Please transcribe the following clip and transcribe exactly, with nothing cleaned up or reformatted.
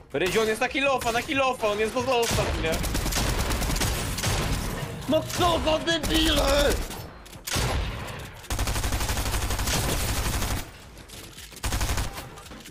Rydziu, on jest na kilofa, na kilofa, on jest bo zostaw mnie. No co za debile!